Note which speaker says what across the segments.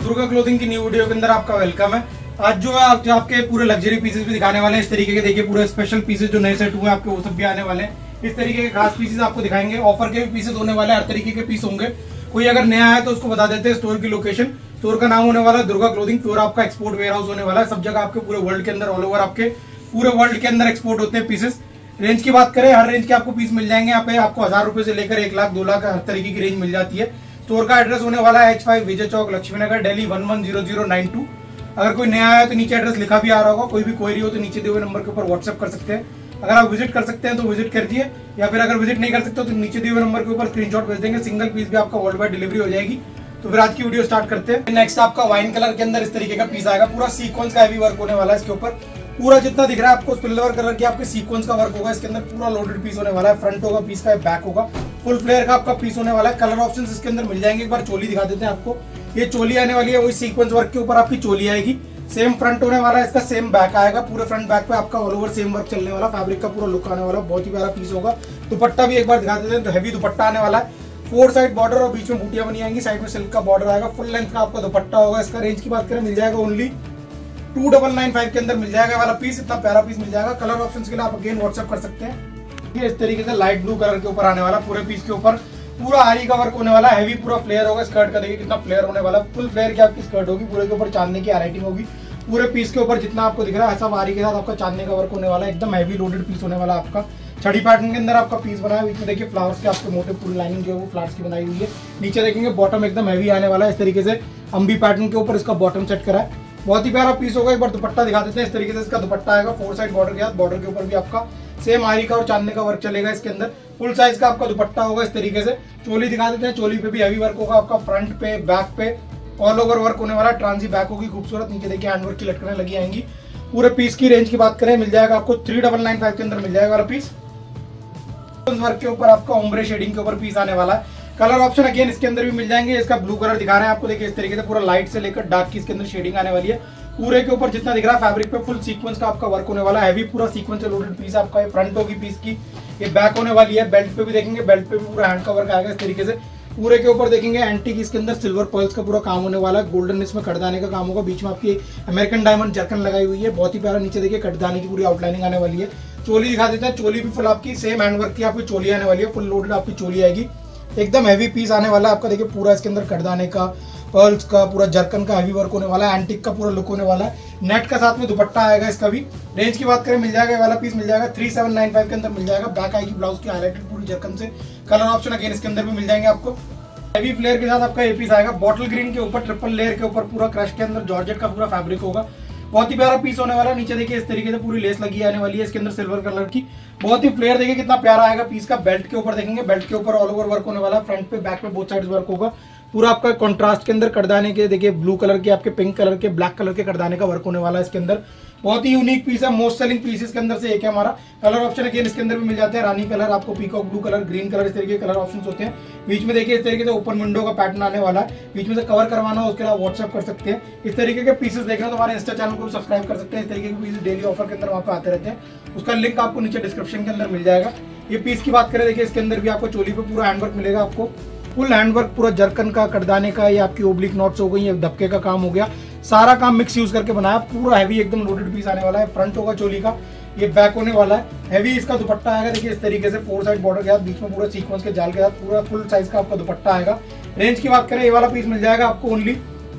Speaker 1: Durga clothing की new video के अंदर आपका वेलकम है। आज जो है आपके पूरे लग्जरी पीसेस भी दिखाने वाले हैं। इस तरीके के देखिए पूरे स्पेशल पीसेस जो नए सेट हुए हैं आपके वो सब भी आने वाले हैं। इस तरीके के खास पीसेस आपको दिखाएंगे। ऑफर के भी पीसेस होने वाले हैं, हर तरीके के पीस होंगे। कोई अगर नया है तो उसको बता देते हैं स्टोर की लोकेशन। स्टोर का नाम होने वाला है दुर्गा क्लोथिंग। प्योर आपका एक्सपोर्ट वेयर हाउस होने वाला है। सब जगह आपके पूरे वर्ल्ड के अंदर, ऑल ओवर आपके पूरे वर्ल्ड के अंदर एक्सपोर्ट होते हैं पीसेस। रेंज की बात करें, हर रेंज के आपको पीस मिल जाएंगे। यहाँ पे आपको 1000 रुपए से लेकर 1 लाख 2 लाख हर तरीके की रेंज मिल जाती है। स्टोर का एड्रेस होने वाला है H5 विजय चौक, लक्ष्मीनगर, दिल्ली 110092। अगर कोई नया है तो नीचे एड्रेस लिखा भी आ रहा होगा। कोई भी क्वेरी हो तो नीचे दिए हुए नंबर के ऊपर व्हाट्सएप कर सकते हैं। अगर आप विजिट कर सकते हैं तो विजिट कर दिए, या फिर अगर विजिट नहीं कर सकते तो नीचे दिए हुए नंबर के ऊपर स्क्रीनशॉट भेज देंगे। सिंगल पीस भी आपका वर्ल्ड वाइड डिलीवरी हो जाएगी। तो फिर आज की वीडियो स्टार्ट करते हैं। नेक्स्ट आपका वाइन कलर के अंदर इस तरीके का पीस आएगा। पूरा सीक्वेंस का हैवी वर्क होने वाला है इसके ऊपर। पूरा जितना दिख रहा है आपको सिल्वर कलर की आपके सीक्वेंस का वर्क होगा। इसके अंदर पूरा लोडेड पीस होने वाला है। फ्रंट होगा पीस का, बैक होगा, फुल फ्लेयर का आपका पीस होने वाला है। कलर ऑप्शंस इसके अंदर मिल जाएंगे। एक बार चोली दिखा देते हैं आपको। ये चोली आने वाली है, वही सीक्वेंस वर्क के ऊपर आपकी चोली आएगी। सेम फ्रंट होने वाला है इसका, सेम बैक आएगा। पूरे फ्रंट बैक पे आपका ऑल ओवर सेम वर्क चलने वाला। फैब्रिक का पूरा लुक आने वाला, बहुत ही प्यारा पीस होगा। दुपट्टा भी एक बार दिखा देते हैं। तो हैवी दुपट्टा आने वाला है। 4 साइड बॉर्डर और बीच में बूटियां बनी आएंगी। साइड में सिल्क का बॉर्डर आएगा। फुल लेंथ का आपका दुपट्टा होगा। इसका रेंज की बात करें मिल जाएगा ओनली 2995 के अंदर मिल जाएगा वाला पीस। इतना प्यारा पीस मिल जाएगा। कलर ऑप्शंस के लिए आप अगेन व्हाट्सएप कर सकते हैं। ये इस तरीके से लाइट ब्लू कलर के ऊपर आने वाला। पूरे पीस के ऊपर पूरा आरी का वर्क होने वाला है। हैवी पूरा फ्लेयर होगा। स्कर्ट का देखिए कितना फ्लेयर होने वाला। फुल फ्लेयर की आपकी स्कर्ट होगी। पूरे के ऊपर चांदनी की राइटिंग होगी। पूरे पीस के ऊपर जितना आपको दिख रहा है सब आरी के साथ आपका चांदनी का वर्क होने वाला है। एकदम हैवी लोडेड पीस होने वाला आपका। छड़ी पैटर्न के अंदर आपका पीस बना है। बीच में देखिए फ्लावर्स के आपके मोटे पूरी लाइनिंग जो है वो फ्लावर्स की बनाई हुई है। नीचे देखेंगे बॉटम एकदम हैवी आने वाला है। इस तरीके से अम्बी पैटर्न के ऊपर इसका बॉटम सेट करा है। बहुत ही प्यारा पीस होगा। एक बार दुपट्टा दिखा देते हैं। इस तरीके से इसका दुपट्टा आएगा। 4 साइड बॉर्डर के साथ। बॉर्डर के ऊपर भी आपका सेम आरी का और चांदनी का वर्क चलेगा। इसके अंदर फुल साइज का आपका दुपट्टा होगा। इस तरीके से चोली दिखा देते हैं। चोली पे भी हैवी वर्क होगा आपका। फ्रंट पे, बैक पे ऑल ओवर वर्क होने वाला। ट्रांसी बैक होगी खूबसूरत। नीचे देखिए हैंड वर्क की लटकनें लगी आएंगी। पूरे पीस की रेंज की बात करें मिल जाएगा आपको 3995 के अंदर मिल जाएगा वाला पीस। वर्क के ऊपर आपका ओम्ब्रे शेडिंग के ऊपर पीस आने वाला है। कलर ऑप्शन अगेन इसके अंदर भी मिल जाएंगे। इसका ब्लू कलर दिखा रहे हैं आपको। देखिए इस तरीके से पूरा लाइट से लेकर डार्क की इसके अंदर शेडिंग आने वाली है। पूरे के ऊपर जितना दिख रहा है फैब्रिक पे फुल सीक्वेंस का आपका वर्क होने वाला है। हैवी पूरा सीक्वेंस से लोडेड पीस आपका। फ्रंट होगी पीस की, ये बैक होने वाली है। बेल्ट पे भी देखेंगे, बेल्ट पे भी पूरा हैंड का वर्क आएगा। इस तरीके से पूरे के ऊपर देखेंगे एंटीक इसके अंदर सिल्वर पर्ल्स का पूरा काम होने वाला है। गोल्डन इसमें कटदाने का काम होगा। बीच में आपकी अमेरिकन डायमंड जर्कन लगाई हुई है। बहुत ही प्यारा। नीचे देखिए कटदाने की पूरी आउटलाइनिंग आने वाली है। चोली दिखा देते हैं। चोली भी फुल आपकी सेम हैंड वर्क की आपकी चोली आने वाली है। फुल लोडेड आपकी चोली आएगी। एकदम हैवी पीस आने वाला है आपका। देखिए पूरा इसके अंदर कटदाने का, पर्ल्स का, पूरा जर्कन का हैवी वर्क होने वाला है। एंटिक का पूरा लुक होने वाला है। नेट का साथ में दुपट्टा आएगा इसका भी। रेंज की बात करें मिल जाएगा वाला पीस मिल जाएगा 3795 के अंदर मिल जाएगा। बैक आएगी ब्लाउज की हाईलाइटेड पूरी जर्कन से। कलर ऑप्शन अगेन इसके अंदर भी मिल जाएंगे आपको। हैवी फ्लेयर के साथ आपका ये पीस आएगा। बॉटल ग्रीन के ऊपर ट्रिपल लेयर के ऊपर पूरा क्रश के अंदर जॉर्जेट का पूरा फैब्रिक होगा। बहुत ही प्यारा पीस होने वाला है। नीचे देखिए इस तरीके से पूरी लेस लगी आने वाली है इसके अंदर सिल्वर कलर की। बहुत ही फ्लेयर देखिए कितना प्यारा आएगा पीस का। बेल्ट के ऊपर देखेंगे, बेल्ट के ऊपर ऑल ओवर वर्क होने वाला है। फ्रंट पे, बैक पे बोथ साइड वर्क होगा। पूरा आपका कंट्रास्ट के अंदर कटदाने के देखिए ब्लू कलर के, आपके पिंक कलर के, ब्लैक कलर के कटदाने का वर्क होने वाला है इसके अंदर। बहुत ही यूनिक पीस है। मोस्ट सेलिंग पीस इसके अंदर से एक है हमारा। कलर ऑप्शन अगेन इसके अंदर भी मिल जाते हैं। रानी कलर, आपको peacock blue colour, green colour, इस तरीके के कलर ऑप्शंस होते हैं। बीच में देखिए इस तरीके से ओपन विंडो का पैटर्न आने वाला है। बीच में से कवर करवाना हो उसके लिए व्हाट्सएप कर सकते हैं। इस तरीके के पीसेस देखना तो हमारे इंस्टा चैनल को भी सब्सक्राइब कर सकते हैं। इस तरीके के पीसेस डेली ऑफर के अंदर वहाँ पे आते रहते हैं। उसका लिंक आपको नीचे डिस्क्रिप्शन के अंदर मिल जाएगा। ये पीस की बात करें देखिए इसके अंदर भी आपको चोली पे पूरा हैंडवर्क मिलेगा। आपको फुल हैंडवर्क पूरा जर्कन का, कटदाने का, ये आपकी ओब्लिक नॉट्स हो गई, ये धक्के का काम हो गया। सारा काम मिक्स यूज करके बनाया। पूरा हैवी एकदम लोडेड पीस आने वाला है। फ्रंट होगा चोली का, ये बैक होने वाला है। हैवी इसका दुपट्टा आएगा। देखिए इस तरीके से 4 साइड बॉर्डर के साथ, बीच में पूरा सीक्वेंस के जाल के साथ पूरा फुल साइज का आपका दुपट्टा आएगा। रेंज की बात करें ये वाला पीस मिल जाएगा आपको ओनली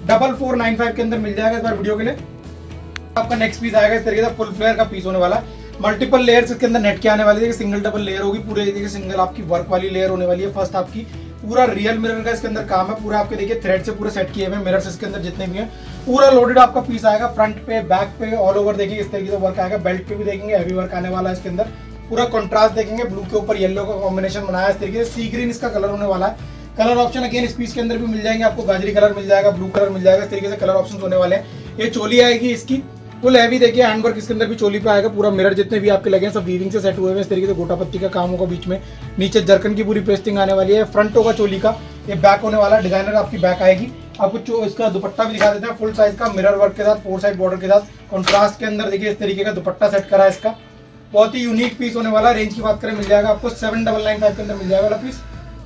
Speaker 1: 4495 के अंदर मिल जाएगा इस बार वीडियो के लिए। आपका नेक्स्ट पीस आएगा इस तरीके से फुल फ्लेयर का पीस होने वाला है। मल्टीपल लेयर्स इसके अंदर नेट के आने वाली है। सिंगल डबल लेयर होगी। पूरे देखिए सिंगल आपकी वर्क वाली लेयर होने वाली है। फर्स्ट आपकी पूरा रियल मिरर का इसके अंदर काम है। पूरा आपके देखिए थ्रेड से पूरे सेट किए हुए मिरर्स इसके अंदर जितने भी हैं। पूरा लोडेड आपका पीस आएगा। फ्रंट पे, बैक पे ऑल ओवर देखिए इस तरीके से वर्क आएगा। बेल्ट पे भी देखेंगे हैवी वर्क आने वाला है इसके अंदर। पूरा कंट्रास्ट देखेंगे, ब्लू के ऊपर येलो का कॉम्बिनेशन बनाया इस तरीके से। सी ग्रीन इसका कलर होने वाला है। कलर ऑप्शन अगेन इस पीस के अंदर भी मिल जाएंगे आपको। गाजरी कलर मिल जाएगा, ब्लू कलर मिल जाएगा। इस तरीके से कलर ऑप्शन होने वाले हैं। ये चोली आएगी इसकी फुल हैवी। देखिए हैंडवर्क इसके अंदर भी चोली पे आएगा। पूरा मिरर जितने भी आपके लगे हैं सब वीविंग से सेट हुए हैं। इस तरीके से गोटा पत्ती का काम होगा बीच में। नीचे जर्कन की पूरी पेस्टिंग आने वाली है। फ्रंट होगा चोली का, ये बैक होने वाला है। डिजाइनर आपकी बैक आएगी। आपको इसका दुपट्टा भी दिखा देते हैं। फुल साइज का मिरर वर्क के साथ, 4 साइड बॉर्डर के साथ कंट्रास्ट के अंदर देखिए इस तरीके का दुपट्टा सेट करा है इसका। बहुत ही यूनिक पीस होने वाला। रेंज की बात करें मिल जाएगा आपको 7995 के अंदर मिल जाएगा वाला पीस।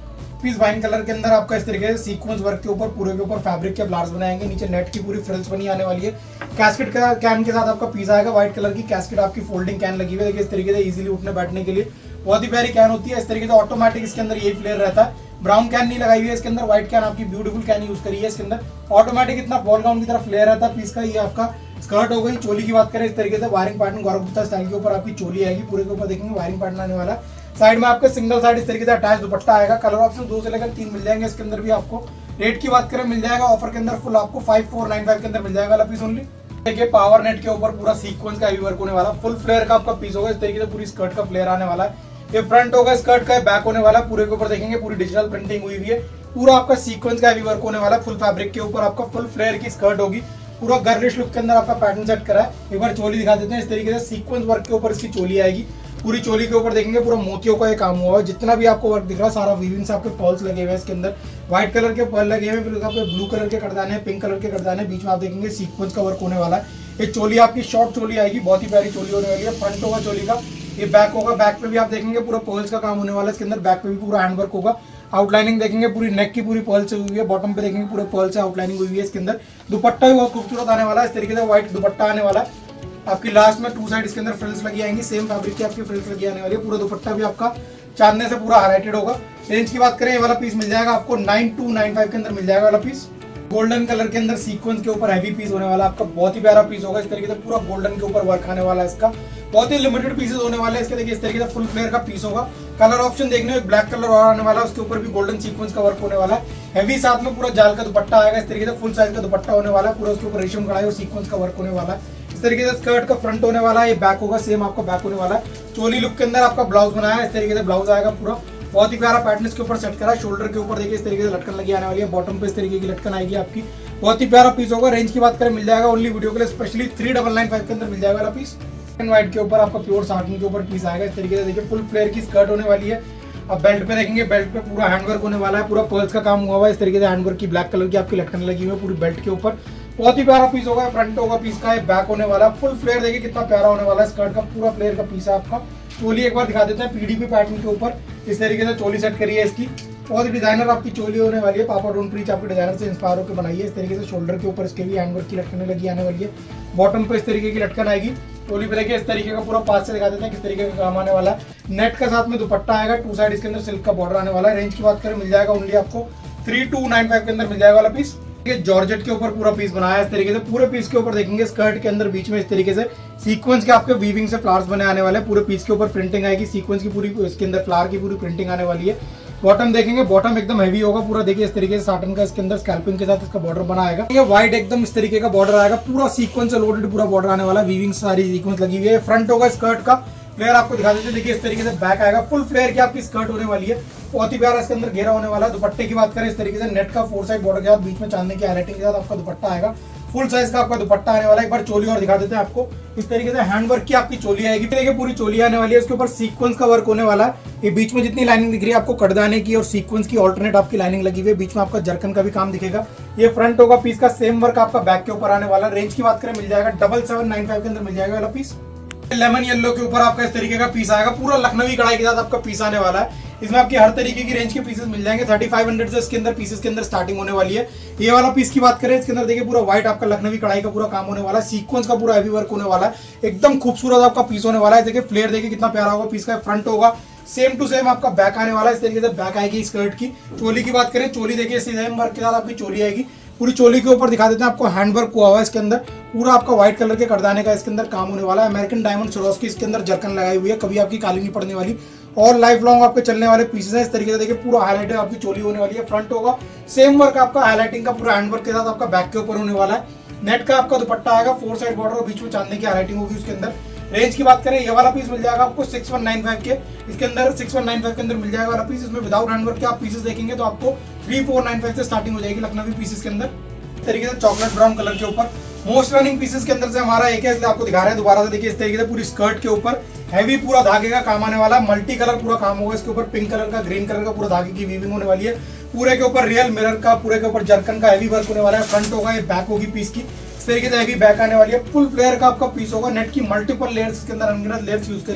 Speaker 1: पीस वाइन कलर के अंदर आपका इस तरीके से सीक्वेंस वर्क के ऊपर पूरे के ऊपर फैब्रिक के फ्लावर्स बनाएंगे, नीचे नेट की पूरी फ्रिल्स बनी आने वाली है। कैस्केट का कैन के साथ आपका पीस आएगा, व्हाइट कलर की कैस्केट आपकी फोल्डिंग कैन लगी हुई है। देखिए इस तरीके से इजीली उठने बैठने के लिए बहुत ही प्यारी कैन होती है। इस तरीके से ऑटोमेटिक इसके अंदर यही फ्लेयर रहता है, ब्राउन कैन नहीं लगाई हुई है इसके अंदर, व्हाइट कैन आपकी ब्यूटीफुल कैन यूज करी है इसके अंदर। ऑटोमेटिक इतना बॉल गाउन की तरफ फ्लेयर रहता है पीस का। ये आपका स्कर्ट हो गई। चोली की बात करें इस तरीके से wiring pattern Gaurav Gupta style के ऊपर आपकी चोली आएगी, पूरे के ऊपर देखेंगे वायरिंग पैटर्न आने वाला। साइड में आपका सिंगल साइड इस तरीके से अटैच दुपट्टा आएगा। कलर ऑप्शन 2 से लेकर 3 मिल जाएंगे इसके अंदर भी आपको। रेट की बात करें मिल जाएगा ऑफर के अंदर फुल आपको 5495 के अंदर मिल जाएगा पीस ओनली। देखिए पावर नेट के ऊपर पूरा सीक्वेंस का हेवी वर्क होने वाला, फुल फ्लेयर का आपका पीस होगा। इस तरीके से पूरी स्कर्ट का फ्लेयर आने वाला है। ये फ्रंट होगा स्कर्ट का, बैक होने वाला, पूरे के ऊपर देखेंगे पूरी डिजिटल प्रिंटिंग हुई हुई है। पूरा आपका सीक्वेंस का हेवी वर्क होने वाला, फुल फैब्रिक के ऊपर आपका फुल फ्लेयर की स्कर्ट होगी। पूरा गर्लिश लुक के अंदर आपका पैटर्न सेट करा है। एक बार चोली दिखा देते हैं। इस तरीके से सीक्वेंस वर्क के ऊपर इसकी चोली आएगी। पूरी चोली के ऊपर देखेंगे पूरा मोतियों का ये काम हुआ है। जितना भी आपको वर्क दिख रहा है सारा वीविंग से आपके पर्ल्स लगे हुए हैं इसके अंदर। व्हाइट कलर के पर्ल लगे हुए हैं, फिर आपके ब्लू कलर के कटदाने, पिंक कलर के कटदाने, बीच में आप देखेंगे सीक्वेंस का वर्क होने वाला है। ये चोली आपकी शॉर्ट चोली आएगी, बहुत ही प्यारी चोली होने वाली है। फ्रंट होगा चोली का, ये बैक होगा। बैक पे भी आप देखेंगे पूरा पर्ल्स का काम होने वाला है इसके अंदर। बैक पे भी पूरा हैंड वर्क होगा। आउटलाइनिंग देखेंगे पूरी नेक की पूरी पर्ल से हुई है। बॉटम पे देखेंगे पूरे पर्ल से आउटलाइनिंग हुई है इसके अंदर। दुपट्टा भी बहुत खूबसूरत आने वाला है। इस तरीके से व्हाइट दुपट्टा आने वाला है आपकी। लास्ट में 2 साइड इसके अंदर फ्रिल्स लगी आएंगी, सेम फैब्रिक की आपकी फ्रिल्स लगी आने वाली है। पूरा दुपट्टा भी आपका चांदने से पूरा हाईलाइटेड होगा। रेंज की बात करें ये वाला पीस मिल जाएगा आपको 9295 के अंदर मिल जाएगा वाला पीस। गोल्डन कलर के अंदर सीक्वेंस के ऊपर हैवी पीस होने वाला आपका, बहुत ही प्यारा पीस होगा। इस तरीके से पूरा गोल्डन के ऊपर वर्क आने वाला है इसका। बहुत ही लिमिटेड पीसेस होने वाले हैं इसके। देखिए इस तरीके से फुल फ्लेयर का पीस होगा। कलर ऑप्शन देखने में ब्लैक कलर और आने वाला है, उसके ऊपर भी गोल्डन सीक्वेंस का वर्क होने वाला है। हैवी साथ में पूरा जाल का दुपट्टा आएगा। इस तरीके से फुल साइज का दुपट्टा होने वाला है। पूरा उसके ऊपर रेशम कढ़ाई और सीक्वेंस का वर्क होने वाला है। इस तरीके से स्कर्ट का फ्रंट होने वाला है। ये बैक होगा, सेम आपका बैक होने वाला है। चोली लुक के अंदर आपका ब्लाउज बनाया है। इस तरीके से ब्लाउज आएगा पूरा, बहुत ही प्यारा पैटर्न इसके ऊपर सेट करा है। शोल्डर के ऊपर देखिए इस तरीके से लटकन लगी आने वाली है। बॉटम पे इस तरीके की लटकन आएगी आपकी, बहुत ही प्यारा पीस होगा। रेंज की बात करें मिल जाएगा ओनली वीडियो के लिए स्पेशली 3995 के अंदर मिल जाएगा पीस। एंड व्हाइट के ऊपर आपका प्योर साटन के ऊपर पीस आएगा। इस तरीके से देखिए फुल फ्लेयर की स्कर्ट होने वाली है। अब बेल्ट पे देखेंगे, बेल्ट पे पूरा हैंडवर्क होने वाला है। पूरा पर्ल्स का काम हुआ है। इस तरीके से हैंडवर्क की ब्लैक कलर की आपकी लटकन लगी हुई है पूरी बेल्ट के ऊपर। बहुत ही प्यारा पीस होगा। फ्रंट होगा पीस का, बैक होने वाला। फुल फ्लेयर देखिए कितना प्यारा होने वाला है। स्कर्ट का पूरा फ्लेयर का पीस है आपका। चोली एक बार दिखा देते हैं पीडीपी पैटर्न के ऊपर। इस तरीके से चोली सेट करी है इसकी। बहुत ही डिजाइनर आपकी चोली होने वाली है। पापा डोंट प्रीच आपके डिजाइनर से इंस्पायर होकर बनाई है। इस तरीके से शोल्डर के ऊपर इसके भी हैंडवर्क की लटकने लगी आने वाली है। बॉटम पे इस तरीके की लटकन आएगी। चोली पे देखिए इस तरीके का पूरा पास से दिखा देते हैं किस तरीके का काम आने वाला है। नेट का साथ में दुपट्टा आएगा। 2 साइड इसके अंदर सिल्क का बॉर्डर आने वाला है। रेंज की बात करें मिल जाएगा ओनली आपको 3295 के अंदर मिल जाएगा वाला पीस। जॉर्जेट के ऊपर पूरा पीस बनाया है। इस तरीके से पूरे पीस के ऊपर देखेंगे स्कर्ट के अंदर बीच में इस तरीके से सीक्वेंस के आपके वीविंग से फ्लावर्स बने आने वाले हैं। पूरे पीस के ऊपर प्रिंटिंग आएगी, सीक्वेंस की पूरी इसके अंदर फ्लावर की पूरी प्रिंटिंग आने वाली है। बॉटम देखेंगे, बॉटम एकदम हेवी होगा पूरा। देखिए इस तरीके से साटन का इसके अंदर स्कैल्पिंग के साथ इसका बॉर्डर बना आएगा। ये व्हाइट एकदम इस तरीके का बॉर्डर आएगा। पूरा सीक्वेंस से लोडेड पूरा बॉर्डर आने वाला है। वीविंग सारी सीक्वेंस लगी हुई है। फ्रंट होगा स्कर्ट का, फ्लेयर आपको दिखा देते हैं। देखिए इस तरीके से बैक आएगा। फुल फ्लेयर की आपकी स्कर्ट होने वाली है। बहुत ही प्यारा इसके अंदर घेरा होने वाला है। दुपट्टे की बात करें इस तरीके से नेट का 4 साइड बॉर्डर के साथ बीच में चांदने की हाईलाइटिंग के साथ आपका दुपट्टा आएगा। फुल साइज का आपका दुपट्टा आने वाला है। एक बार चोली और दिखा देते हैं आपको। इस तरीके से हैंडवर्क की आपकी चोली आएगी। देखिए पूरी चोली आने वाली है। इसके ऊपर सीक्वेंस का वर्क होने वाला है। ये बीच में जितनी लाइनिंग दिख रही है आपको कटदाने की और सीक्वेंस की ऑल्टरनेट आपकी लाइनिंग लगी हुई है। बीच में आपका जर्कन का भी काम दिखेगा। ये फ्रंट होगा पीस का, सेम वर्क आपका बैक के ऊपर आने वाला। रेंज की बात करें मिल जाएगा 7795 के अंदर मिल जाएगा वाला पीस। लेमन येलो के ऊपर आपका इस तरीके का पीस आएगा। पूरा लखनवी कढ़ाई के साथ आपका पीस आने वाला है। इसमें आपकी हर तरीके की रेंज के पीसेस मिल जाएंगे। 3500 से इसके अंदर पीसेस के अंदर स्टार्टिंग होने वाली है। ये वाला पीस की बात करें इसके अंदर देखिए पूरा व्हाइट आपका लखनवी कढ़ाई का पूरा काम होने वाला है। सीक्वेंस का पूरा हेवी वर्क होने वाला है। एकदम खूबसूरत आपका पीस होने वाला है। देखिए फ्लेयर देखिए कितना प्यारा होगा पीस का। फ्रंट होगा सेम टू सेम आपका बैक आने वाला है। इस तरीके से बैक आएगी स्कर्ट की। चोली की बात करें, चोली देखिए सेम वर्क के साथ आपकी चोली आएगी। पूरी चोली के ऊपर दिखा देते हैं आपको हैंडवर्क हुआ हुआ है इसके अंदर। पूरा आपका व्हाइट कलर के करदाने का इसके अंदर काम होने वाला है। अमेरिकन डायमंड सरोस की इसके अंदर जर्कन लगाई हुई है, कभी आपकी काली नहीं पड़ने वाली और लाइफ लॉन्ग आपके चलने वाले पीसेस हैं। इस तरीके से देखिए पूरा हाईलाइट आपकी चोली होने वाली है। फ्रंट होगा सेम वर्क आपका हाईलाइटिंग का पूरा हैंडवर्क के साथ आपका बैक के ऊपर होने वाला है। नेट का आपका दुपट्टा आएगा। 4 साइड बॉर्डर और बीच में चांदने की हाईलाइटिंग होगी उसके अंदर। रेंज की बात करें ये वाला पीस मिल जाएगा आपको 6195 के। इसके अंदर 6195 के अंदर मिल जाएगा वाला पीस। इसमें विदाउट हैंडवर्क के आप पीसेस देखेंगे तो आपको 3495 से स्टार्टिंग हो जाएगी लखनवी पीसेस के अंदर। इस तरीके से चॉकलेट ब्राउन कलर के ऊपर मोस्ट रनिंग पीसेस के अंदर से हमारा एक है, इसलिए आपको दिखा रहे हैं दोबारा से। देखिए इस तरीके से पूरी स्कर्ट के ऊपर हैवी पूरा धागे का काम आने वाला है। मल्टी कलर पूरा काम होगा इसके ऊपर। पिंक कलर का, ग्रीन कलर का पूरा धागे की वीविंग होने वाली है। पूरे के ऊपर रियल मिरर का, पूरे के ऊपर जर्कन का हैवी वर्क होने वाला है। फ्रंट होगा, ये बैक होगी पीस की। इस तरीके से हैवी बैक आने वाली है। फुल फ्लेयर का आपका पीस होगा। नेट की मल्टीपल लेयर्स के अंदर अनगिनत लेयर्स यूज करिए।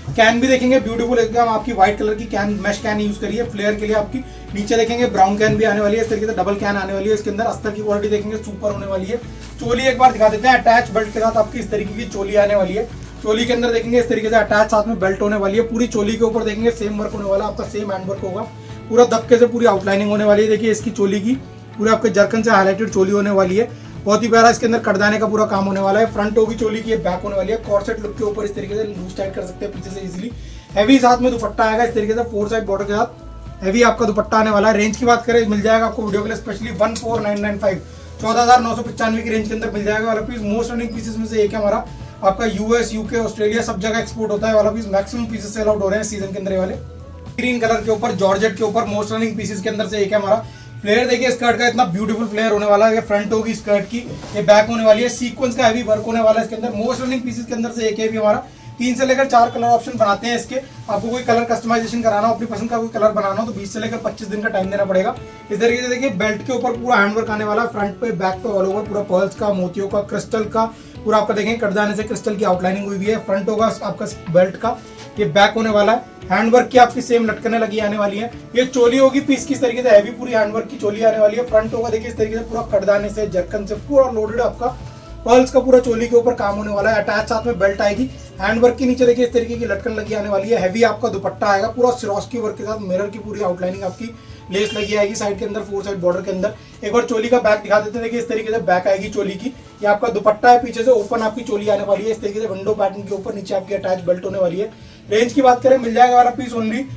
Speaker 1: कैन भी देखेंगे ब्यूटीफुल एकदम आपकी व्हाइट कलर की कैन, मैश कैन यूज करिए फ्लेयर के लिए आपकी। नीचे देखेंगे ब्राउन कैन भी आने वाली है, इस तरीके से डबल कैन आने वाली है। इसके अंदर अस्तर की क्वालिटी देखेंगे सुपर होने वाली है। चोली एक बार दिखा देते हैं, अटैच बेल्ट के साथ आपकी इस तरीके की चोली आने वाली है। चोली के अंदर देखेंगे इस तरीके से अटैच साथ में बेल्ट होने वाली है। पूरी चोली के ऊपर देखेंगे सेम वर्क होने वाला, आपका सेम हैंड वर्क होगा, पूरा दबके से पूरी आउटलाइनिंग होने वाली है। देखिए इसकी चोली की पूरा आपके जरकन से हाईलाइटेड चोली होने वाली है, बहुत ही प्यारा। इसके अंदर कटदाने का पूरा काम होने वाला है। फ्रंट होगी चोली की, बैक होने वाली है। कॉर्सेट लुक के ऊपर इस तरीके से लूज टाइट कर सकते हैं पीछे से इजीली। हैवी साथ में दुपट्टा आएगा इस तरीके से 4 साइड बॉर्डर के साथ हैवी आपका दुपट्टा आने वाला है। रेंज की बात करें मिल जाएगा आपको वीडियो के लिए स्पेशली 14995 14,995 की रेंज के अंदर मिल जाएगा वाला पीस। मोस्ट रनिंग पीसेस में से एक है हमारा, आपका यूएस, यूके, ऑस्ट्रेलिया सब जगह एक्सपोर्ट होता है वाला piece. Maximum pieces sell out हो रहे हैं सीजन के अंदर ये वाले। ग्रीन कलर के ऊपर जॉर्जेट के ऊपर मोस्ट रनिंग पीसेस के अंदर से एक है हमारा। फ्लेयर देखिए स्कर्ट का इतना ब्यूटीफुल फ्लेयर होने वाला है। फ्रंट होगी स्कर्ट की, ये बैक होने वाली है। सीक्वेंस का हैवी वर्क होने वाला है इसके अंदर। मोस्ट रनिंग पीसेस के अंदर से एक है भी हमारा। 3 से लेकर 4 कलर ऑप्शन बनाते हैं इसके। आपको कोई कलर कस्टमाइजेशन कराना हो, अपनी पसंद का कोई कलर बनाना हो तो 20 से लेकर 25 दिन का टाइम देना पड़ेगा। इस तरीके से देखिए बेल्ट के ऊपर पूरा हैंडवर्क आने वाला है। फ्रंट पे बैक पे ऑल ओवर पूरा पर्ल्स का, मोतियों का, क्रिस्टल का पूरा आपका देखेंगे कटदाने से क्रिस्टल की आउटलाइनिंग हुई है। फ्रंट होगा आपका बेल्ट का, ये बैक होने वाला है। हैंडवर्क की आपकी सेम लटकने लगी आने वाली है। ये चोली होगी पीस की इस तरीके से हैवी पूरी हैंडवर्क की चोली आने वाली है। फ्रंट होगा देखिए इस तरीके से पूरा कटदाने से, जरकन से पूरा लोडेड आपका पर्ल्स का पूरा चोली के ऊपर काम होने वाला है। अटैच साथ में बेल्ट आएगी। हैंडवर्क के नीचे देखिए इस तरीके की लटकन लगी आने वाली है। हैवी आपका दुपट्टा आएगा पूरा सिरोस्की वर्क के साथ, मिरर की पूरी आउटलाइनिंग आपकी लेस लगी आएगी साइड के अंदर, 4 साइड बॉर्डर के अंदर। एक बार चोली का बैक दिखा देते हैं। देखिए इस तरीके से बैक आएगी चोली की। ये आपका दुपट्टा है, पीछे से ओपन आपकी चोली आने वाली है इस तरीके से विंडो पैटर्न के ऊपर। नीचे आपकी अटैच बेल्ट होने वाली है। रेंज की बात करें मिल जाएगा वाला पीस ओनली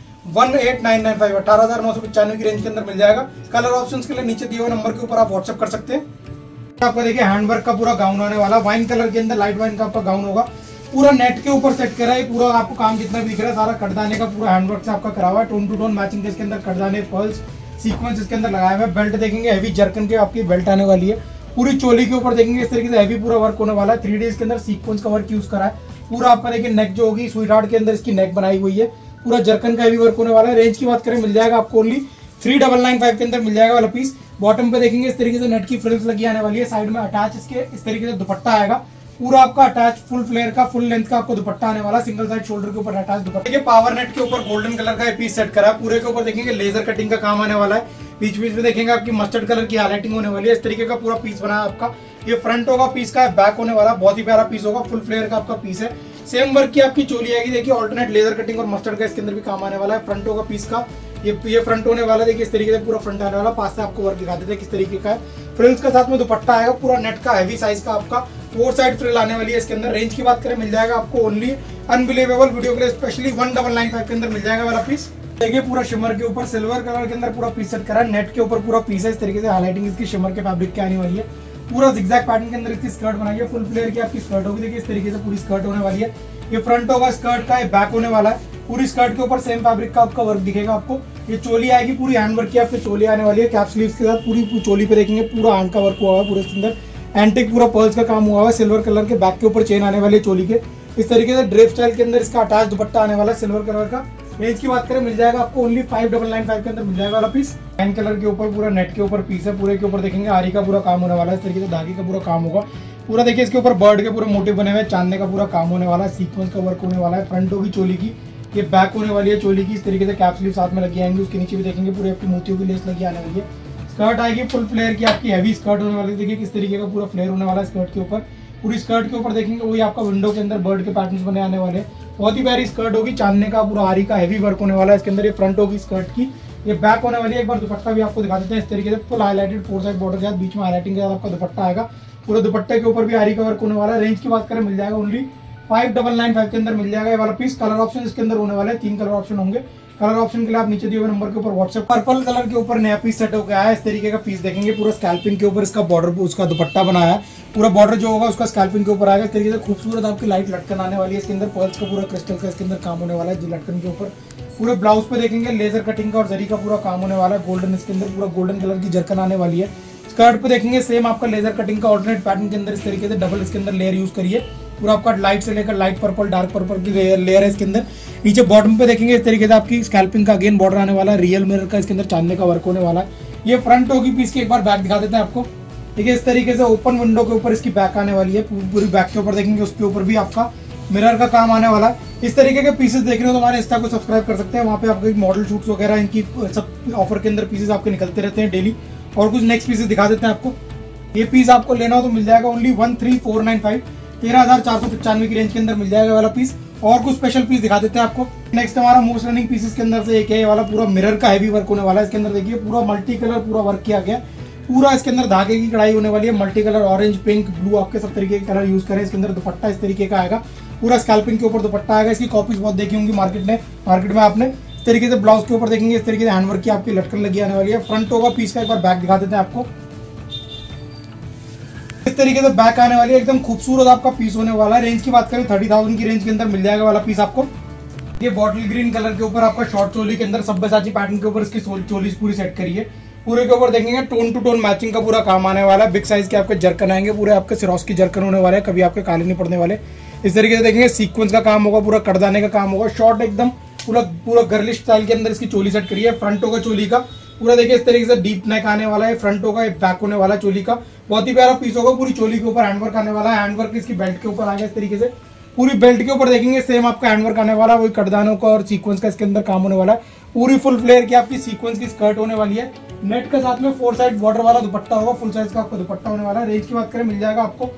Speaker 1: 18995 18,995 की रेंज के अंदर मिल जाएगा। कलर ऑप्शंस के लिए नीचे दिए हुए नंबर के ऊपर आप व्हाट्सएप कर सकते हैं। आपका देखिए हैंडवर्क का पूरा गाउन आने वाला, वाइन कलर के अंदर लाइट वाइन का आपका गाउन होगा। पूरा नेट के ऊपर सेट करा है। पूरा आपको काम जितना भी दिख रहा है सारा कटदाने का पूरा हैंडवर्क से आपका करा हुआ है। टोन टू टोन मैचिंग के इसके अंदर कटदाने, पर्ल्स, सीक्वेंस इसके अंदर लगाए हुए। बेल्ट देखेंगे हैवी जर्कन के आपकी बेल्ट आने वाली है। पूरी चोली के ऊपर देखेंगे इस तरीके से हैवी पूरा वर्क होने वाला है। 3D इसके अंदर सीक्वेंस का वर्क यूज करा है। पूरा आपका देखिए नेक जो होगी स्वीट हार्ट के अंदर इसकी नेक बनाई हुई है। पूरा जर्कन का हैवी वर्क होने वाला है। रेंज की बात करें मिल जाएगा आपको ओनली 3995 के अंदर मिल जाएगा वाला पीस। बॉटम पे देखेंगे इस तरीके से नेट की फ्रिल्स लगी आने वाली है। साइड में अटैच इसके इस तरीके से दुपट्टा आएगा। पूरा आपका अटैच फुल फ्लेयर का फुल लेंथ का आपको दुपट्टा आने वाला। सिंगल साइड शोल्डर के ऊपर अटैच दुपट्टा। देखिए पावर नेट के ऊपर गोल्डन कलर का पीस सेट करा है। पूरे के ऊपर देखेंगे लेजर कटिंग का काम आने वाला है। बीच बीच में देखेंगे आपकी मस्टर्ड कलर की हाईलाइटिंग होने वाली है। इस तरीके का पूरा पीस बना है आपका। ये फ्रंट होगा पीस का, बैक होने वाला, बहुत ही प्यारा पीस होगा। फुल फ्लेयर का आपका पीस है। सेम वर्क की आपकी चोली आएगी। देखिए ऑल्टरनेट लेजर कटिंग और मस्टर्ड का इसके अंदर भी काम आने वाला है। फ्रंट होगा पीस का, ये फ्रंट होने वाला। देखिए इस तरीके से पूरा फ्रंट आने वाला। पास से आपको वर्क दिखा देते हैं किस तरीके का है। फ्रिल्स के साथ में दुपट्टा आएगा पूरा नेट का हैवी साइज का आपका 4 साइड फ्रिल आने वाली है इसके अंदर। रेंज की बात करें मिल जाएगा आपको ओनली अनबिलीवेबल वीडियो के लिए स्पेशली 1995 के अंदर मिल जाएगा वाला पीस। देखिए पूरा शिमर के ऊपर सिल्वर कलर के अंदर पूरा पीस सेट करा है। नेट के ऊपर पूरा पीस है इस तरीके से। हाईलाइटिंग इसकी शिमर के फैब्रिक की आने वाली है। पूरा जिगजैग पैटर्न के अंदर इसकी स्कर्ट बनाई है। फुल फ्लेयर की आपकी स्कर्ट होगी। देखिए इस तरीके से पूरी स्कर्ट होने वाली है। ये फ्रंट होगा स्कर्ट का, ये बैक होने वाला है। पूरी स्कर्ट के ऊपर सेम फैब्रिक का आपका वर्क दिखेगा आपको। ये चोली आएगी पूरी हैंडवर्क की आपकी चोली आने वाली है। कैप स्लीव्स के साथ पूरी चोली पे देखेंगे पूरा हैंड का वर्क हुआ है। पूरे अंदर एंटिक पूरा पर्ल्स का काम हुआ है। सिल्वर कलर के बैक के ऊपर चेन आने वाली है चोली के। इस तरीके से ड्रेप स्टाइल के अंदर इसका अटैच दुपट्टा आने वाला है सिल्वर कलर का। रेंज की बात करें मिल जाएगा आपको ओनली 5995 के अंदर मिल जाएगा वाला पीस। वाइन कलर के ऊपर पूरा नेट के ऊपर पीस है। पूरे के ऊपर देखेंगे आरी का पूरा काम होने वाला है। इस तरीके से धागे का पूरा काम होगा। पूरा देखिए इसके ऊपर बर्ड के पूरे मोटिव बने हुए, चांदने का पूरा काम होने वाला है। सीक्वेंस का वर्क होने वाला है। फ्रंट होगी चोली की, ये बैक होने वाली है चोली की। इस तरीके से कैप स्लीव साथ में लगी आएंगी। उसके नीचे भी देखेंगे पूरी आपकी मोतियों की लेस लगी आने वाली है। स्कर्ट आएगी फुल फ्लेयर की आपकी हैवी स्कर्ट होने वाली है। देखिए किस तरीके का पूरा फ्लेयर होने वाला है स्कर्ट के ऊपर। पूरी स्कर्ट के ऊपर देखेंगे वही आपका विंडो के अंदर बर्ड के पैटर्न्स बने आने वाले हैं। बहुत ही प्यारी स्कर्ट होगी। चांदने का पूरा आरी का हैवी वर्क होने वाला है इसके अंदर। ये फ्रंट होगी स्कर्ट की, ये बैक होने वाली है। एक बार दुपट्टा भी आपको दिखा देते हैं। इस तरीके से फुल हाईलाइटेड 4 साइड बॉर्डर के साथ बीच में हाईलाइटिंग के साथ आपका दुपट्टा आएगा। पूरे दुपट्टे के ऊपर भी आरी का वर्क होने वाला है। रेंज की बात करें मिल जाएगा ओनली 5995 के अंदर मिल जाएगा ये वाला पीस। कलर ऑप्शन इसके अंदर होने वाले हैं, 3 कलर ऑप्शन होंगे। कलर ऑप्शन के लिए आप नीचे दिए हुए नंबर के ऊपर व्हाट्सएप। पर्पल कलर के ऊपर नया पीस सेट हो गया है। इस तरीके का पीस देखेंगे पूरा स्कैल्पिंग के ऊपर इसका बॉर्डर, उसका दुपट्टा बनाया है। पूरा बॉर्डर जो होगा उसका स्कैल्पिंग के ऊपर आएगा। इस तरीके से खूबसूरत आपकी लाइट लटकन आने वाली है। इसके अंदर पर्ल्स का पूरा क्रिस्टल का इसके अंदर काम होने वाला है। जी लटकन के ऊपर पूरे ब्लाउज पे देखेंगे लेजर कटिंग का और जरी का पूरा काम होने वाला है। गोल्डन इसके अंदर पूरा गोल्डन कलर की जरकन आने वाली है। स्कर्ट पे देखेंगे सेम आपका लेजर कटिंग का ऑल्टरनेट पैटर्न के अंदर इस तरीके से डबल इसके अंदर लेयर यूज करिए। पूरा आपका लाइट से लेकर लाइट पर्पल, डार्क पर्पल की लेयर है इसके अंदर। नीचे बॉटम पे देखेंगे इस तरीके से आपकी स्कैल्पिंग का अगेन बॉर्डर आने वाला है। रियल मिरर का इसके अंदर चांदने का वर्क होने वाला है। ये फ्रंट होगी पीस की, एक बार बैक दिखा देते हैं आपको। देखिए इस तरीके से ओपन विंडो के ऊपर इसकी बैक आने वाली है। पूरी बैक के ऊपर देखेंगे उसके ऊपर भी आपका मिरर का काम आने वाला है। इस तरीके के पीसेस देख रहे हो तो हमारे इंस्टा को सब्सक्राइब कर सकते हैं, वहाँ पे आपको मॉडल शूट्स वगैरह इनकी सब ऑफर के अंदर पीसेस आपके निकलते रहते हैं डेली। और कुछ नेक्स्ट पीसेस दिखा देते हैं आपको। ये पीस आपको लेना हो तो मिल जाएगा ओनली 13,495, 13,495 की रेंज के अंदर मिल जाएगा वाला पीस। और कुछ स्पेशल पीस दिखा देते हैं आपको। नेक्स्ट हमारा मोस्ट रनिंग पीसेस के अंदर से एक है, ये वाला पूरा मिरर का हैवी वर्क होने वाला है। इसके अंदर देखिए पूरा मल्टी कलर पूरा वर्क किया गया, पूरा इसके अंदर धागे की कढ़ाई होने वाली है। Multi colour orange, pink, blue आपके सब तरीके के कलर यूज करें। इसके अंदर दुपट्टा इस तरीके का आएगा, पूरा स्कैल्पिंग के ऊपर दुपट्टा आएगा। इसकी कॉपीज बहुत देखी होंगी मार्केट में आपने। इस तरीके से ब्लाउज के ऊपर देखेंगे, इस तरीके से हैंडवर्क की आपकी लटकन लगी आने वाली है। फ्रंट होगा पीस का, एक बार बैक दिखा देते हैं आपको। इस तरीके से बैक आने वाली है, एकदम खूबसूरत आपका पीस होने वाला है। रेंज की बात करें 30,000 की रेंज के अंदर मिल जाएगा वाला पीस आपको। ये बॉटल ग्रीन कलर के ऊपर आपका शॉर्ट चोली के अंदर सब्यसाची पैटर्न के ऊपर इसकी चोली पूरी सेट करी है। पूरे के ऊपर देखेंगे टोन टू टोन मैचिंग का पूरा काम आने वाला है। बिग साइज के आपके जर्कन आएंगे, पूरे आपके सिरोस्की जर्कन होने वाले हैं, कभी आपके काले नहीं पड़ने वाले। इस तरीके से देखेंगे सीक्वेंस का काम होगा, पूरा कड़दाने का काम होगा। शॉर्ट एकदम पूरा गर्लिश स्टाइल के अंदर इसकी चोली सेट करी है। फ्रंट होगा चोली का पूरा देखिए इस तरीके से डीप नेक आने वाला है। फ्रंट होगा, बैक होने वाला चोली का, बहुत ही प्यारा पीस होगा। पूरी चोली के ऊपर हैंडवर्क आने वाला है। हैंडवर्क इसकी बेल्ट के ऊपर आएगा इस तरीके से। पूरी बेल्ट के ऊपर देखेंगे सेम आपका हैंडवर्क आने वाला है, वही कड़दानों का और सीक्वेंस का इसके अंदर काम होने वाला है। पूरी फुल फ्लेयर की आपकी सीक्वेंस की स्कर्ट होने वाली है। नेट के साथ में 4 साइड बॉर्डर वाला दुपट्टा होगा, फुल साइज का आपका दुपट्टा होने वाला है। रेंज की बात करें मिल जाएगा आपको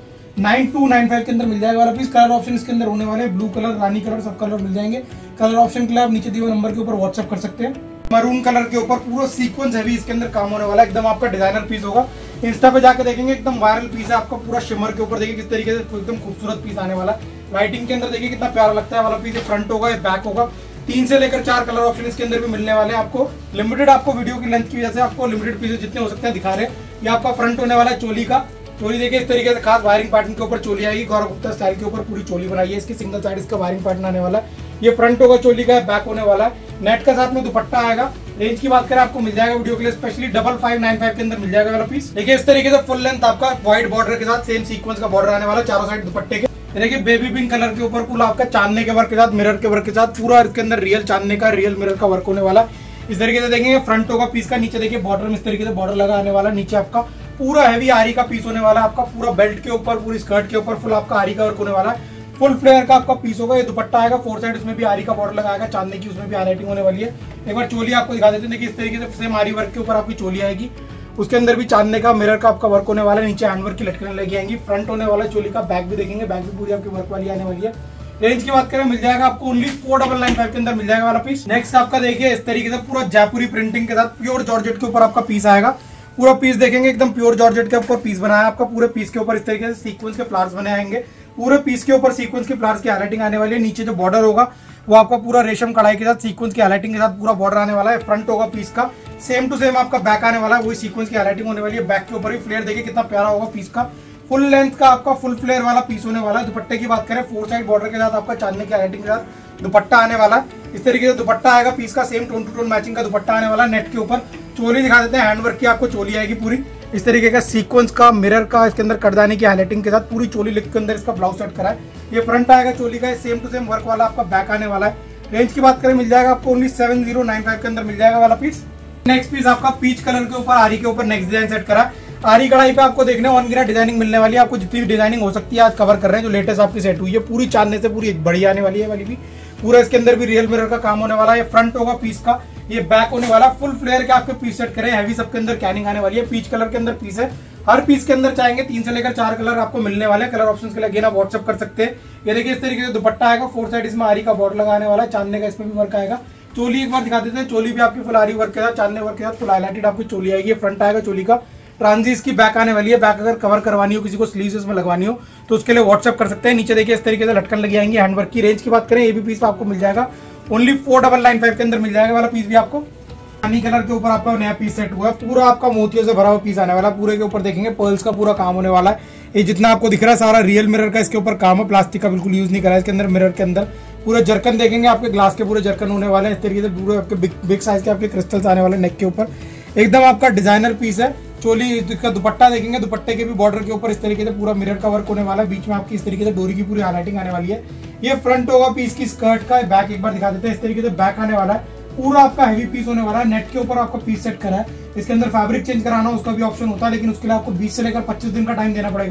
Speaker 1: 9295 के अंदर मिल जाएगा वाला पीस। कलर ऑप्शन इसके अंदर होने वाले हैं, ब्लू कलर, रानी कलर, सब कलर मिल जाएंगे। कलर ऑप्शन के लिए आप नीचे दिए हुए नंबर के ऊपर व्हाट्सएप कर सकते हैं। मरून कलर के ऊपर पूरा सीक्वेंस हैवी इसके अंदर काम होने वाला है, एकदम आपका डिजाइनर पीस होगा। इंस्टा पे जाकर देखेंगे एकदम वायरल पीस है आपका। पूरा शिमर के ऊपर देखिए किस तरीके से एकदम खूबसूरत पीस आने वाला है। लाइटिंग के अंदर देखिए कितना प्यारा लगता है वाला पीस। फ्रंट होगा, बैक होगा, 3 से लेकर 4 कलर ऑप्शन इसके अंदर भी मिलने वाले हैं आपको। लिमिटेड आपको वीडियो की लेंथ की वजह से आपको लिमिटेड पीसेस जितने हो सकते हैं दिखा रहे हैं। ये आपका फ्रंट होने वाला है चोली का। चोली देखिए इस तरीके से खास वायरिंग पैटर्न के ऊपर चोली आएगी। गौरव गुप्ता स्टाइल के ऊपर पूरी चोली बनाई है। इसकी सिंगल साइड इसका वायरिंग पैटर्न आने वाला है। ये फ्रंट होगा चोली का, बैक होने वाला है। नेट का साथ में दुपट्टा आएगा। रेंज की बात करें आपको मिल जाएगा वीडियो के लिए स्पेशली 5595 के अंदर मिल जाएगा वाला पीस। देखिए इस तरीके से फुल लेंथ आपका व्हाइट बॉर्डर के साथ सेम सीक्वेंस का बॉर्डर आने वाला है चारों साइड दुपट्टे के। देखिए बेबी पिंक कलर के ऊपर पूरा आपका चांदने के वर्क के साथ, मिरर के वर्क के साथ, पूरा इसके अंदर रियल चांदने का, रियल मिरर का वर्क होने वाला। इस तरीके से देखेंगे फ्रंट होगा पीस का। नीचे देखिए बॉर्डर में इस तरीके से बॉर्डर लगा आने वाला। नीचे आपका पूरा हैवी आरी का पीस होने वाला है आपका। पूरा बेल्ट के ऊपर, पूरी स्कर्ट के ऊपर फुल आपका आरी का वर्क होने वाला है। फुल फ्लेयर का आपका पीस होगा। ये दुपट्टा आएगा, 4 साइड उसमें भी आरी का बॉर्डर लगाएगा चांदने की, उसमें भी हाईलाइटिंग होने वाली है। एक बार चोली आपको दिखा देते हैं। देखिए इस तरीके से सेम आरी वर्क के ऊपर आपकी चोली आएगी। उसके अंदर भी चांदने का, मिरर का आपका वर्क होने वाला है। नीचे हैंडवर्क की लटकने लगी आएंगी। फ्रंट होने वाला चोली का, बैक भी देखेंगे, बैक भी पूरी आपकी वर्क वाली आने वाली है। रेंज की बात करें मिल जाएगा आपको ओनली 4995 के अंदर मिल जाएगा वाला पीस। नेक्स्ट आपका देखिए इस तरीके से पूरा जयपुरी प्रिंटिंग के साथ प्योर जॉर्जेट के ऊपर आपका पीस आएगा। पूरा पीस देखेंगे एकदम प्योर जॉर्जेट के ऊपर पीस बनाया आपका। पूरे पीस के ऊपर इस तरीके से सीक्वेंस के फ्लावर्स बने आएंगे। पूरे पीस के ऊपर सीक्वेंस के फ्लावर्स की हाईलाइटिंग आने वाली है। नीचे जो बॉर्डर होगा वो आपका पूरा रेशम कढ़ाई के साथ सीक्वेंस की हाईलाइटिंग के साथ पूरा बॉर्डर आने वाला है। फ्रंट होगा पीस का, सेम टू सेम आपका बैक आने वाला है, वही सीक्वेंस की हाईलाइटिंग होने वाली है। बैक के ऊपर भी फ्लेयर देखिए कितना प्यारा होगा पीस का। फुल लेंथ का आपका फुल फ्लेयर वाला पीस होने वाला है। दुपट्टे की बात करें 4 साइड बॉर्डर के साथ आपका चांदने की हाईलाइटिंग के साथ दुपट्टा आने वाला है। इस तरीके से दुपट्टा आएगा पीस का, same tone to tone matching का दुपट्टा आने वाला है। नेट के ऊपर चोली दिखा देते हैं। हैंडवर्क की आपको चोली आएगी पूरी इस तरीके का, सीक्वेंस का, मिरर का, इसके अंदर करदाने की हाईलाइटिंग के साथ पूरी चोली लिख के अंदर इसका ब्लाउज सेट करा है। ये फ्रंट आएगा चोली का, सेम टू सेम वर्क वाला आपका बैक आने वाला है। रेंज की बात करें मिल जाएगा आपको ओनली 7095 के अंदर मिल जाएगा वाला पीस। नेक्स्ट पीस आपका पीच कलर के ऊपर आरी के ऊपर नेक्स्ट डिजाइन सेट करा। आरी कढ़ाई पे आपको देखने ऑन गिरा डिजाइनिंग मिलने वाली है। आपको जितनी भी डिजाइनिंग हो सकती है आज कवर कर रहे हैं। जो लेटेस्ट आपकी सेट हुई है पूरी चांदने से पूरी बड़ी आने वाली है वाली भी। पूरा इसके अंदर भी रियल मिरर का काम होने वाला है। फ्रंट होगा पीस का, ये बैक होने वाला। फुल फ्लेयर के आपके पीस सेट करें, हैवी सबके अंदर कैनिंग आने वाली है। पीच कलर के अंदर पीस है। हर पीस के अंदर चाहेंगे 3 से लेकर 4 कलर आपको मिलने वाले हैं। कलर ऑप्शन के लिए अगेन आप व्हाट्सएप कर सकते हैं। ये देखिए इस तरीके से दुपट्टा आएगा, 4 साइड इसमें आरी का बॉर्डर लगाने वाला है। चांदने का इसमें भी वर्क आएगा। चोली एक बार दिखा देते हैं। चोली भी आपकी फुल आरी वर्क के साथ, चांदने वर्क के साथ फुल हाईलाइटेड आपकी चोली आएगी। फ्रंट आएगा चोली का, ट्रांजिस की बैक आने वाली है। बैक अगर कवर करवानी हो, किसी को स्लीव्स में लगवानी हो तो उसके लिए व्हाट्सएप कर सकते हैं। नीचे देखिए इस तरीके से लटकन लगी आएंगी हैंडवर्क की। रेंज की बात करें ये भी पीस आपको मिल जाएगा ओनली 4995 के अंदर मिल जाएगा वाला पीस भी आपको। रानी कलर के ऊपर आपका नया पीस सेट हुआ है। पूरा आपका मोतियों से भरा हुआ पीस आने वाला है। पूरे के ऊपर देखेंगे पर्ल्स का पूरा काम होने वाला है। ये जितना आपको दिख रहा है सारा रियल मिरर का इसके ऊपर काम है। प्लास्टिक का बिल्कुल यूज नहीं करा है इसके अंदर। मिरर के अंदर पूरे जर्कन देखेंगे आपके, ग्लास के पूरे जर्कन होने वाले हैं। इस तरीके से पूरे आपके बिग साइज के आपके क्रिस्टल्स आने वाले नेक के ऊपर। एकदम आपका डिजाइनर पीस है। चोली का दुपट्टा देखेंगे, दुपट्टे के भी बॉर्डर के ऊपर इस तरीके से पूरा मिरर का वर्क होने वाला है। बीच में आपकी इस तरीके से डोरी की पूरी हाईलाइटिंग आने वाली है। ये फ्रंट होगा पीस की स्कर्ट का। बैक एक बार दिखा देते हैं। इस तरीके से बैक आने वाला है। पूरा आपका हैवी पीस होने वाला है। नेट के ऊपर आपका पीस सेट करा है। इसके अंदर फैब्रिक चेंज कराना उसका भी ऑप्शन होता है, लेकिन उसके लिए आपको 20 से लेकर 25 दिन का टाइम देना पड़ेगा।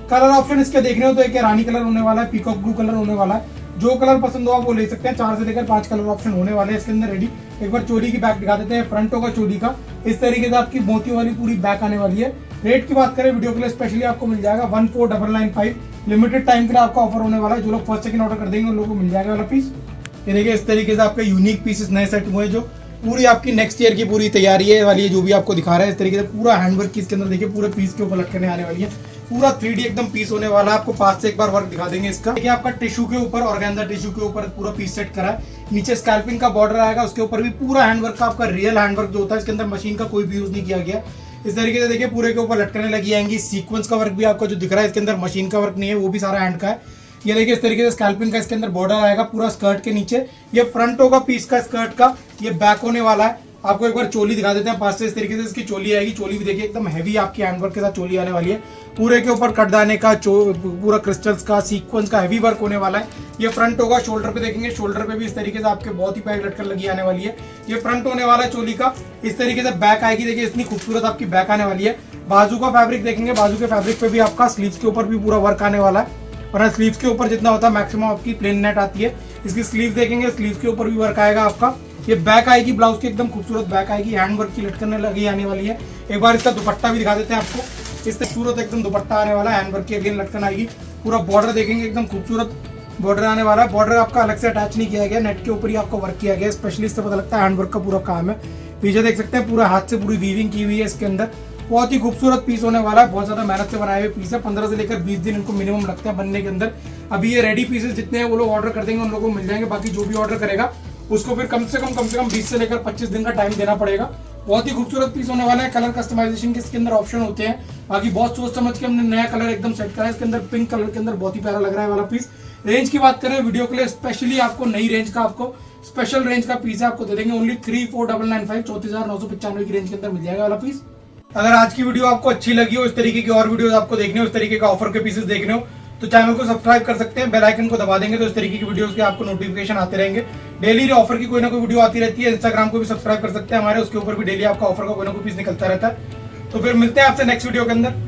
Speaker 1: कलर ऑप्शन इसके देखने हो तो एक रानी कलर होने वाला है, पीकॉक ब्लू कलर होने वाला है। जो कलर पसंद हो आप वो ले सकते हैं। 4 से लेकर 5 कलर ऑप्शन होने वाले हैं इसके अंदर रेडी। एक बार चोली की बैक दिखा देते हैं। फ्रंट होगा चोली का, इस तरीके से आपकी मोतियों वाली पूरी बैक आने वाली है। रेट की बात करें वीडियो के लिए स्पेशली आपको मिल जाएगा 14,995। लिमिटेड टाइम के लिए आपका ऑफर होने वाला है। जो लोग फर्स्ट सेकंड ऑर्डर कर देंगे उन लोगों को मिल जाएगा वाला पीस। ये देखिए इस तरीके से आपके यूनिक पीसेस नए सेट हुए, जो पूरी आपकी नेक्स्ट ईयर की पूरी तैयारी है वाली है, जो भी आपको दिखा रहा है इस तरीके से पूरा हैंडवर्क की इसके अंदर देखिए पूरे पीस के ऊपर लटकने आने वाली है। पूरा 3D एकदम पीस होने वाला है। आपको पास से एक बार वर्क दिखा देंगे इसका। देखिए आपका टिश्यू के ऊपर ऑर्गेन्जा टिश्यू के ऊपर पूरा पीस सेट करा है। नीचे स्कैल्पिंग का बॉर्डर आएगा, उसके ऊपर भी पूरा हैंडवर्क का आपका रियल हैंडवर्क जो होता है, इसके अंदर मशीन का कोई भी यूज नहीं किया गया। इस तरीके से देखिए पूरे के ऊपर लटकने लगी आएंगी। सीक्वेंस का वर्क भी आपको जो दिख रहा है इसके अंदर मशीन का वर्क नहीं है, वो भी सारा हैंड का है। ये देखिए इस तरीके से स्कैल्पिंग का इसके अंदर बॉर्डर आएगा पूरा स्कर्ट के नीचे। ये फ्रंट होगा पीस का स्कर्ट का, ये बैक होने वाला है। आपको एक बार चोली दिखा देते हैं पास से। इस तरीके से इसकी चोली आएगी। चोली भी देखिए एकदम हैवी आपकी हैंडवर्क के साथ चोली आने वाली है। पूरे के ऊपर कटदाने का पूरा क्रिस्टल्स का सीक्वेंस का हैवी वर्क होने वाला है। ये फ्रंट होगा। शोल्डर पे देखेंगे, शोल्डर पे भी इस तरीके से आपके बहुत ही पैक लटकन लगी आने वाली है। ये फ्रंट होने वाला है चोली का। इस तरीके से बैक आएगी, देखिए इतनी खूबसूरत आपकी बैक आने वाली है। बाजू का फैब्रिक देखेंगे, बाजू के फैब्रिक पे भी आपका स्लीव्स के ऊपर भी पूरा वर्क आने वाला है। और स्लीव्स के ऊपर जितना होता है मैक्सिमम आपकी प्लेन नेट आती है। इसकी स्लीव देखेंगे, स्लीव्स के ऊपर भी वर्क आएगा आपका। ये बैक आएगी, ब्लाउज की एकदम खूबसूरत बैक आएगी, हैंडवर्क की लटकन लगी आने वाली है। एक बार इसका दुपट्टा भी दिखा देते हैं आपको। इस खूबसूरत एकदम दुपट्टा आने वाला है, हैंडवर्क की अगेन लटकन आएगी। पूरा बॉर्डर देखेंगे, एकदम खूबसूरत बॉर्डर आने वाला है। बॉर्डर आपका अलग से अटैच नहीं किया गया, नेट के ऊपर ही आपको वर्क किया गया। स्पेशली इससे पता लगता है हैंडवर्क का पूरा काम है। पीछे देख सकते हैं पूरा हाथ से पूरी वीविंग की हुई है इसके अंदर। बहुत ही खूबसूरत पीस होने वाला है। बहुत ज्यादा मेहनत से बनाए हुए पीस है। 15 से लेकर 20 दिन इनको मिनिमम लगते हैं बनने के अंदर। अभी ये रेडी पीसेस जितने हैं वो लोग ऑर्डर कर देंगे, उन लोगों को मिल जाएंगे। बाकी जो भी ऑर्डर करेगा उसको फिर कम से कम 20 से लेकर 25 दिन का टाइम देना पड़ेगा। बहुत ही खूबसूरत पीस होने वाला है। कलर कस्टमाइजेशन के इसके अंदर ऑप्शन होते हैं। बाकी बहुत सोच समझ के हमने नया कलर एकदम सेट करा है इसके अंदर। पिंक कलर के अंदर बहुत ही प्यारा लग रहा है वाला पीस। रेंज की बात करें वीडियो के लिए स्पेशली आपको नई रेंज का आपको स्पेशल रेंज का पीस है, आपको दे देंगे ओनली 34,995 34,995 की रेंज के अंदर मिल जाएगा वाला पीस। अगर आज की वीडियो आपको अच्छी लगी हो, इस तरीके की और वीडियोस आपको देखने हो, इस तरीके का ऑफर के पीसेस देखने हो, तो चैनल को सब्सक्राइब कर सकते हैं। बेल आइकन को दबा देंगे तो इस तरीके की वीडियोस के आपको नोटिफिकेशन आते रहेंगे। डेली ऑफर की कोई ना कोई वीडियो आती रहती है। इंस्टाग्राम को भी सब्सक्राइब कर सकते हैं हमारे, उसके ऊपर भी डेली आपका ऑफर का कोई ना कोई पीस निकलता रहता है। तो फिर मिलते हैं आपसे नेक्स्ट वीडियो के अंदर।